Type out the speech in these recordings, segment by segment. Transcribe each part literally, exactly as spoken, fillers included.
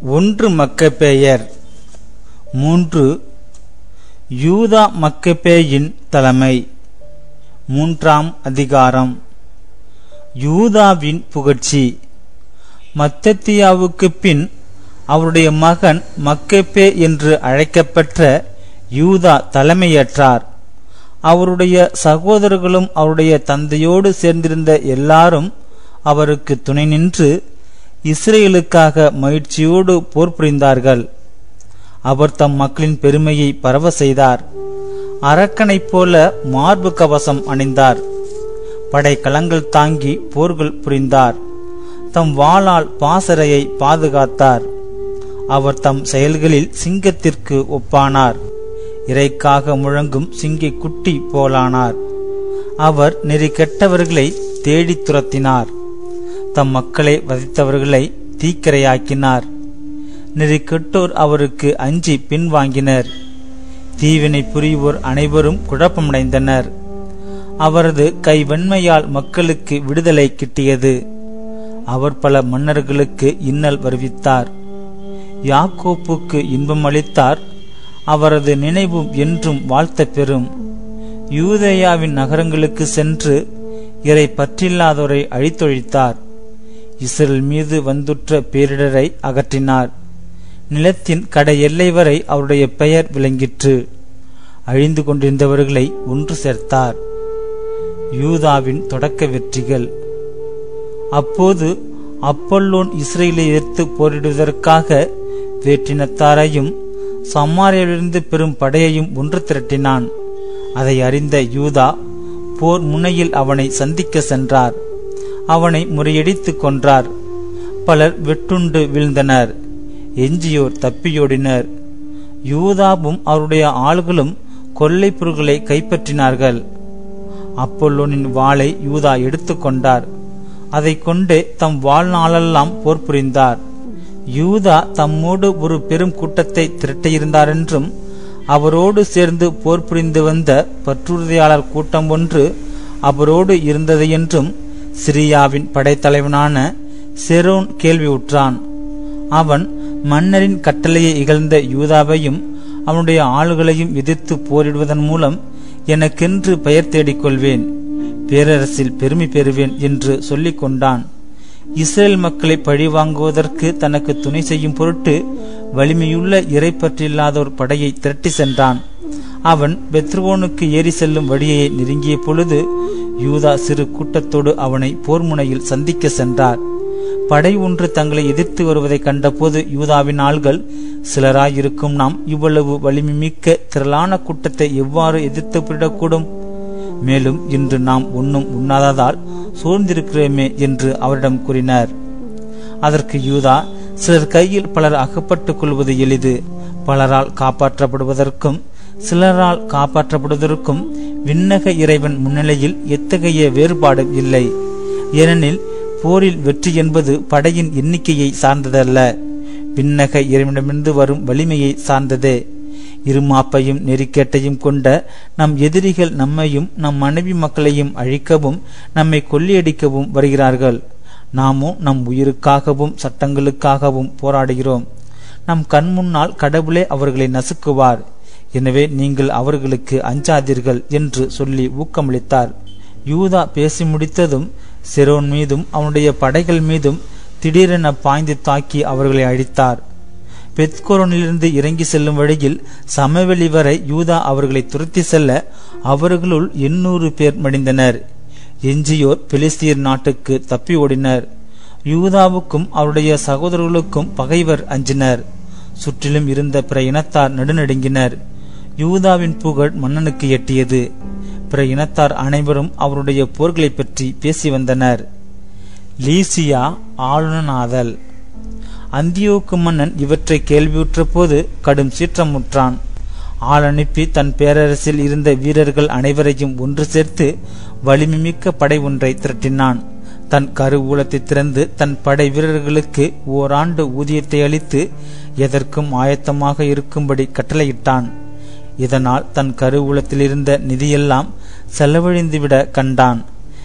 ஒன்று மக்கபேயர் மூன்று. யூதா மக்கபேயின் தலைமை. மூன்றாம் அதிகாரம். யூதாவின் புகழ்ச்சி. மத்தத்தியாவுக்கு பின் அவருடைய மகன் மக்கபே என்று அழைக்கப்பட்ட யூதா தலைமையேற்றார். அவருடைய சகோதரர்களும் அவருடைய தந்தையோடு சேர்ந்திருந்த எல்லாரும் அவருக்கு துணை நின்று இஸ்ரேலுக்காக மகிழ்ச்சியோடு போர் புரிந்தார்கள். அவர் தம் மக்களின் பெருமையை பரவ செய்தார். அரக்கனைப் போல மார்பு கவசம் அணிந்தார். படைக்கலங்கள் தாங்கி போர்கள் புரிந்தார். தம் வாளால் பாசறையை பாதுகாத்தார். அவர் தம் செயல்களில் சிங்கத்திற்கு ஒப்பானார். இறைக்காக முழங்கும் சிங்கை குட்டி போலானார். அவர் நெறி கெட்டவர்களை தேடி துரத்தினார். தம் மக்களை வதைத்தவர்களை தீக்கிரையாக்கினார். நெறி கெட்டோர் அவருக்கு அஞ்சி பின்வாங்கினர். தீவினை புரிவோர் அனைவரும் குழப்பமடைந்தனர். அவரது கை வெண்மையால் மக்களுக்கு விடுதலை கிட்டியது. அவர் பல மன்னர்களுக்கு இன்னல் வருவித்தார். யாக்கோப்புக்கு இன்பம் அளித்தார். அவரது நினைவும் என்றும் வாழ்த்த பெறும். யூதேயாவின் நகரங்களுக்கு சென்று இறை பற்றில்லாதோரை அழித்தொழித்தார். இஸ்ரேல் மீது வந்துற்ற பேரிடரை அகற்றினார். நிலத்தின் கடை எல்லை வரை அவருடைய பெயர் விளங்கிற்று. அழிந்து கொண்டிருந்தவர்களை ஒன்று சேர்த்தார். யூதாவின் தொடக்க வெற்றிகள். அப்போது அப்பல்லோன் இஸ்ரேலை எதிர்த்து போரிடுவதற்காக வேற்றினத்தாரையும் சமாரியாவிலிருந்து பெரும் படையையும் ஒன்று திரட்டினான். அதை அறிந்த யூதா போர் முனையில் அவனை சந்திக்க சென்றார். அவனை முறியடித்து கொன்றார். பலர் வெட்டுண்டு வீழ்ந்தனர். எஞ்சியோர் தப்பியோடினர். யூதாவும் அவருடைய ஆள்களும் கொள்ளை பொருள்களை கைப்பற்றினார்கள். அப்பல்லோனின் வாளை யூதா எடுத்து கொண்டார். அதை கொண்டே தம் வாழ்நாளெல்லாம் போர் புரிந்தார். யூதா தம்மோடு ஒரு பெரும் கூட்டத்தை திரட்டியிருந்தார் என்றும் அவரோடு சேர்ந்து போர் புரிந்து வந்த பற்றுறுதியாளர் கூட்டம் ஒன்று அவரோடு இருந்தது என்றும் சிரியாவின் படைத்தலைவனான செரோன் கேள்வியுற்றான். அவன் மன்னரின் கட்டளையை இகழ்ந்த யூதாவையும் அவனுடைய ஆளுகளையும் எதிர்த்து போரிடுவதன் மூலம் எனக்கென்று பெயர் தேடிக்கொள்வேன், பேரரசில் பெருமை பெறுவேன் என்று சொல்லிக் கொண்டான். இஸ்ரேல் மக்களை பழிவாங்குவதற்கு தனக்கு துணை செய்யும் பொருட்டு வலிமையுள்ள இறை பற்றில்லாதோர் படையை திரட்டி சென்றான். அவன் பெத்ரோனுக்கு ஏறி செல்லும் வழியை நெருங்கிய பொழுது யூதா சிறு கூட்டத்தோடு அவனை போர் முனையில் சந்திக்க சென்றார். படை ஒன்று தங்களை எதிர்த்து வருவதை கண்டபோது யூதாவின் ஆள்கள், சிலராயிருக்கும் நாம் இவ்வளவு வலிமை மிக்க திரளான கூட்டத்தை எவ்வாறு எதிர்த்து விடக்கூடும்? மேலும் இன்று நாம் உண்ணும் உண்ணாததால் சோர்ந்திருக்கிறோமே என்று அவரிடம் கூறினர். அதற்கு யூதா, சிலர் கையில் பலர் அகப்பட்டுக் கொள்வது எளிது. பலரால் காப்பாற்றப்படுவதற்கும் சிலரால் காப்பாற்றப்படுவதற்கும் விண்ணக இறைவன் முன்னிலையில் எத்தகைய வேறுபாடும் இல்லை. ஏனெனில் போரில் வெற்றி என்பது படையின் எண்ணிக்கையை சார்ந்ததல்ல, விண்ணக இறைவனிடமிருந்து வரும் வலிமையை சார்ந்ததே. இருமாப்பையும் நெறிக்கேட்டையும் கொண்ட நம் எதிரிகள் நம்மையும் நம் மனைவி மக்களையும் அழிக்கவும் நம்மை கொள்ளையடிக்கவும் வருகிறார்கள். நாமோ நம் உயிருக்காகவும் சட்டங்களுக்காகவும் போராடுகிறோம். நம் கண் முன்னால் கடவுளே அவர்களை நசுக்குவார். எனவே நீங்கள் அவர்களுக்கு அஞ்சாதீர்கள் என்று சொல்லி ஊக்கமளித்தார். யூதா பேசி முடித்ததும் செரோன் மீதும் அவனுடைய படைகள் மீதும் திடீரென பாய்ந்து தாக்கி அவர்களை அழித்தார். பெத்கோரோனிலிருந்து இறங்கி செல்லும் வழியில் சமவெளி வரை யூதா அவர்களை துரத்தி செல்ல அவர்களுள் எண்ணூறு பேர் மடிந்தனர். எஞ்சியோர் பெலிஸ்தீர் நாட்டுக்கு தப்பி ஓடினர். யூதாவுக்கும் அவருடைய சகோதரர்களுக்கும் பகைவர் அஞ்சினர். சுற்றிலும் இருந்த பிற இனத்தார் நடுநடுங்கினர். யூதாவின் புகழ் மன்னனுக்கு எட்டியது. பிற இனத்தார் அனைவரும் அவருடைய போர்களை பற்றி பேசி வந்தனர். லீசியா ஆளுநனாதல். அந்தியோக்கு மன்னன் இவற்றை கேள்வியுற்ற போது கடும் சீற்றமுற்றான். ஆள் அனுப்பி தன் பேரரசில் இருந்த வீரர்கள் அனைவரையும் ஒன்று சேர்த்து வலிமைமிக்க படை ஒன்றை திரட்டினான். தன் கருவூலத்தை திறந்து தன் படை வீரர்களுக்கு ஓராண்டு ஊதியத்தை அளித்து எதற்கும் ஆயத்தமாக இருக்கும்படி கட்டளையிட்டான். இதனால் தன் கருவூலத்தில் இருந்த நிதியெல்லாம் செலவழிந்துவிட கண்டான்.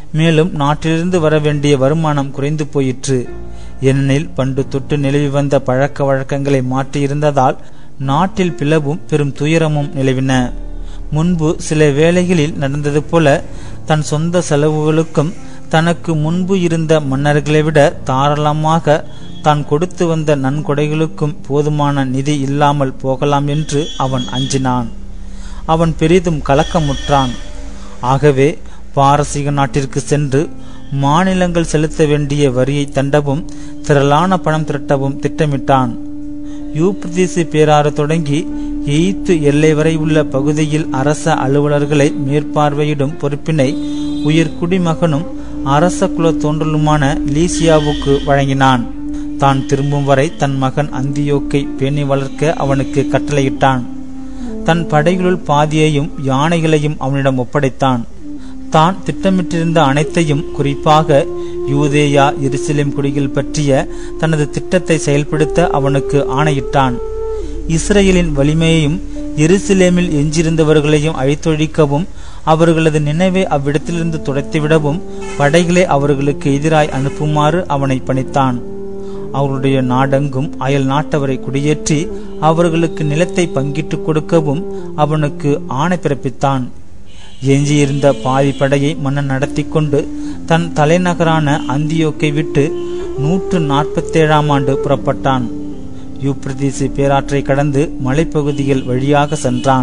மேலும் நாட்டிலிருந்து வர வேண்டிய வருமானம் குறைந்து போயிற்று. ஏனெனில் பண்டு தொட்டு நிலவி வந்த பழக்க வழக்கங்களை மாற்றியிருந்ததால் நாட்டில் பிளவும் பெரும் துயரமும் நிலவின. முன்பு சில வேளைகளில் நடந்தது போல தன் சொந்த செலவுகளுக்கும் தனக்கு முன்பு இருந்த மன்னர்களை விட தாராளமாக தான் கொடுத்து வந்த நன்கொடைகளுக்கும் போதுமான நிதி இல்லாமல் போகலாம் என்று அவன் அஞ்சினான். அவன் பெரிதும் கலக்கமுற்றான். ஆகவே பாரசீக நாட்டிற்கு சென்று மாநிலங்கள் செலுத்த வேண்டிய வரியை தண்டவும் திரளான பணம் திரட்டவும் திட்டமிட்டான். யூப்ரதீசு பேராறு தொடங்கி எகிப்து எல்லை வரை உள்ள பகுதியில் அரச அலுவலர்களை மேற்பார்வையிடும் பொறுப்பினை உயர் குடிமகனும் அரச குல தோன்றலுமான லீசியாவுக்கு வழங்கினான். தான் திரும்பும் வரை தன் மகன் அந்தியோக்கை பேணி வளர்க்க அவனுக்கு கட்டளையிட்டான். தன் படைகளுள் பாதியையும் யானைகளையும் அவனிடம் ஒப்படைத்தான். தான் திட்டமிட்டிருந்த அனைத்தையும், குறிப்பாக யூதேயா எருசலேம் குடிகள் பற்றிய தனது திட்டத்தை செயல்படுத்த அவனுக்கு ஆணையிட்டான். இஸ்ரேலின் வலிமையையும் எருசலேமில் எஞ்சியிருந்தவர்களையும் அழித்தொழிக்கவும் அவர்களது நினைவை அவ்விடத்திலிருந்து துடைத்துவிடவும் படைகளை அவர்களுக்கு எதிராய் அனுப்புமாறு அவனை பணித்தான். அவருடைய நாடெங்கும் அயல் நாட்டவரை குடியேற்றி அவர்களுக்கு நிலத்தை பங்கிட்டு கொடுக்கவும் அவனுக்கு ஆணை பிறப்பித்தான். எஞ்சியிருந்த பாதி படையை மன்னன் நடத்தி கொண்டு தன் தலைநகரான அந்தியோக்கை விட்டு நூற்று நாற்பத்தேழாம் ஆண்டு புறப்பட்டான். யூப்ரதீசு பேராற்றை கடந்து மலைப்பகுதிகள் வழியாக சென்றான்.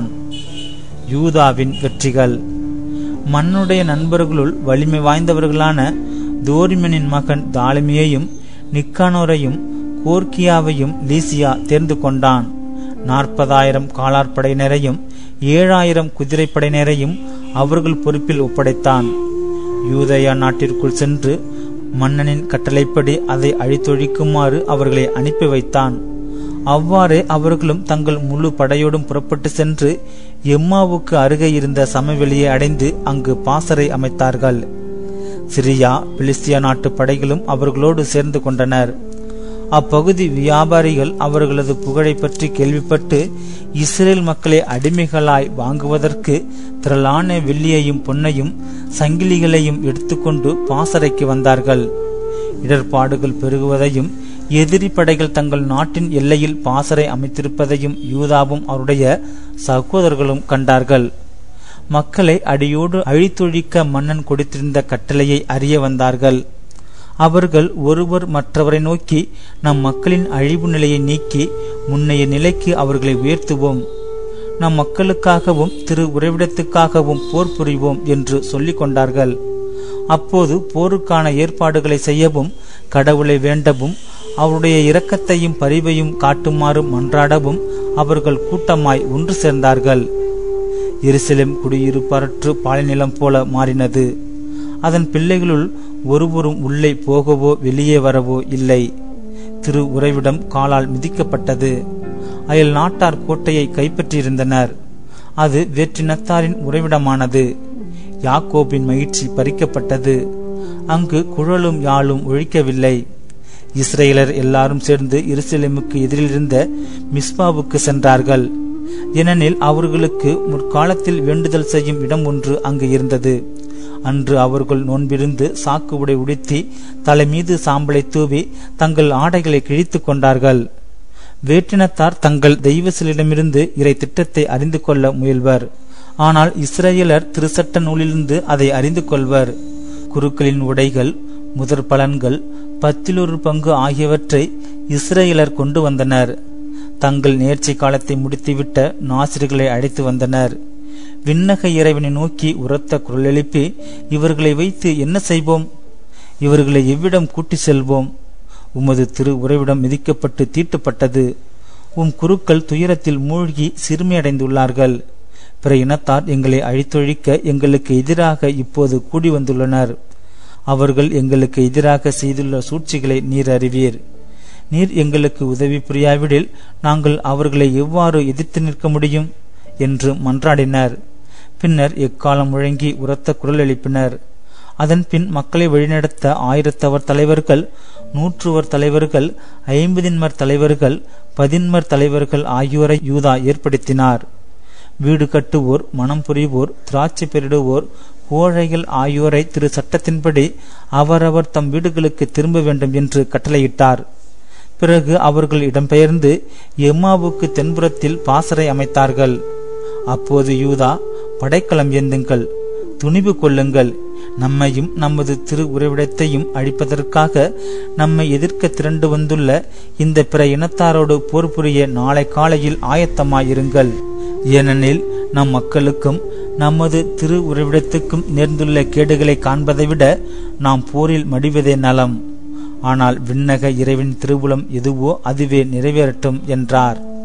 யூதாவின் வெற்றிகள். மன்னுடைய நண்பர்களுள் வலிமை வாய்ந்தவர்களான தோரிமனின் மகன் தாலிமியையும் நிக்கானோரையும் கோர்கியாவையும் லீசியா தேர்ந்து கொண்டான். நாற்பதாயிரம் காலாற்படையினரையும் ஏழாயிரம் குதிரைப்படையினரையும் அவர்கள் பொறுப்பில் ஒப்படைத்தான். யூதேயா நாட்டிற்குள் சென்று மன்னனின் கட்டளைப்படி அதை அழித்தொழிக்குமாறு அவர்களை அனுப்பி வைத்தான். அவ்வாறே அவர்களும் தங்கள் முழு படையோடும் புறப்பட்டு சென்று எம்மாவுக்கு அருகே இருந்த சமவெளியை அடைந்து அங்கு பாசறை அமைத்தார்கள். சிரியா பிலிஸ்தியா நாட்டு படைகளும் அவர்களோடு சேர்ந்து கொண்டனர். அப்பகுதி வியாபாரிகள் அவர்களது புகழை பற்றி கேள்விப்பட்டு இஸ்ரேல் மக்களை அடிமைகளாய் வாங்குவதற்கு திரளான வெள்ளியையும் பொன்னையும் சங்கிலிகளையும் எடுத்துக்கொண்டு பாசறைக்கு வந்தார்கள். இடர்பாடுகள் பெருகுவதையும் எதிரி படைகள் தங்கள் நாட்டின் எல்லையில் பாசறை அமைத்திருப்பதையும் யூதாவும் அவருடைய சகோதரர்களும் கண்டார்கள். மக்களை அடியோடு அழித்தொழிக்க மன்னன் கொடுத்திருந்த கட்டளையை அறிய வந்தார்கள். அவர்கள் ஒருவர் மற்றவரை நோக்கி, நம் மக்களின் அழிவு நிலையை நீக்கி முன்னைய நிலைக்கு அவர்களை உயர்த்துவோம், நம் மக்களுக்காகவும் திரு உறைவிடத்துக்காகவும் போர் புரிவோம் என்று சொல்லிக் கொண்டார்கள். அப்போது போருக்கான ஏற்பாடுகளை செய்யவும் கடவுளை வேண்டவும் அவருடைய இரக்கத்தையும் பரிவையும் காட்டுமாறு மன்றாடவும் அவர்கள் கூட்டமாய் ஒன்று சேர்ந்தார்கள். எருசலேம் குடியிருப்பற்று பாலைநிலம் போல மாறினது. அதன் பிள்ளைகளுள் ஒருவரும் உள்ளே போகவோ வெளியே வரவோ இல்லை. திரு உறைவிடம் காலால் மிதிக்கப்பட்டது. அயல் நாட்டார் கோட்டையை கைப்பற்றியிருந்தனர். அது வேற்றினத்தாரின் உறைவிடமானது. யாக்கோபின் மகிழ்ச்சி பறிக்கப்பட்டது. அங்கு குழலும் யாழும் ஒழிக்கவில்லை. இஸ்ரேலர் எல்லாரும் சேர்ந்து எருசலேமுக்கு எதிரிலிருந்த மிஸ்பாவுக்கு சென்றார்கள். ஏனெனில் அவர்களுக்கு முற்காலத்தில் வேண்டுதல் செய்யும் இடம் ஒன்று அங்கு இருந்தது. அன்று அவர்கள் நோன்பிருந்து சாக்கு உடை உடுத்தி தலை மீது சாம்பலை தூவி தங்கள் ஆடைகளை கிழித்து கொண்டார்கள். வேற்றினத்தார் தங்கள் தெய்வசிலிடமிருந்து இறை திட்டத்தை அறிந்து கொள்ள முயல்வர். ஆனால் இஸ்ரேலர் திருச்சட்ட நூலிலிருந்து அதை அறிந்து கொள்வர். குருக்களின் உடைகள், முதற் பலன்கள், பத்திலொரு பங்கு ஆகியவற்றை இஸ்ரேலர் கொண்டு வந்தனர். தங்கள் நேர்ச்சி காலத்தை முடித்துவிட்ட நாசிர்களை அழைத்து வந்தனர். விண்ணக இறைவனை நோக்கி உரத்த குரல் எழுப்பி, இவர்களை வைத்து என்ன செய்வோம்? இவர்களை எவ்விடம் கூட்டி செல்வோம்? உமது திரு உறைவிடம் மிதிக்கப்பட்டு தீட்டுப்பட்டது. உம் குருக்கள் துயரத்தில் மூழ்கி சிறுமையடைந்துள்ளார்கள். பிற இனத்தார் எங்களை அழித்தொழிக்க எங்களுக்கு எதிராக இப்போது கூடி வந்துள்ளனர். அவர்கள் எங்களுக்கு எதிராக செய்துள்ள சூழ்ச்சிகளை நீர் அறிவீர். நீர் எங்களுக்கு உதவி புரியாவிடில் நாங்கள் அவர்களை எவ்வாறு எதிர்த்து நிற்க முடியும் என்று மன்றாடினர். பின்னர் எக்காலம் முழங்கி உரத்த குரல் எழுப்பினர். அதன் பின் மக்களை வழிநடத்த ஆயிரத்தவர் தலைவர்கள், நூற்றுவர் தலைவர்கள், ஐம்பதின்மர் தலைவர்கள், பதின்மர் தலைவர்கள் ஆகியோரை யூதா ஏற்படுத்தினார். வீடு கட்டுவோர், மனம் புரிவோர், திராட்சை பெரிடுவோர், கோழைகள் ஆகியோரை திரு சட்டத்தின்படி அவரவர் தம் வீடுகளுக்கு திரும்ப வேண்டும் என்று கட்டளையிட்டார். பிறகு அவர்கள் இடம்பெயர்ந்து எம்மாவுக்கு தென்புறத்தில் பாசறை அமைத்தார்கள். அப்போது யூதா, படைக்கலம் ஏந்துங்கள், துணிவு கொள்ளுங்கள், நம்மையும் நமது திரு உறைவிடத்தையும் அழிப்பதற்காக நம்மை எதிர்க்க திரண்டு வந்துள்ள இந்த பிற இனத்தாரோடு போர் புரிய நாளை காலையில் ஆயத்தமாயிருங்கள். ஏனெனில் நம் மக்களுக்கும் நமது திரு உறைவிடத்துக்கும் நேர்ந்துள்ள கேடுகளை காண்பதை விட நாம் போரில் மடிவதே நலம். ஆனால் விண்ணக இறைவன் திருவுளம் எதுவோ அதுவே நிறைவேறட்டும் என்றார்.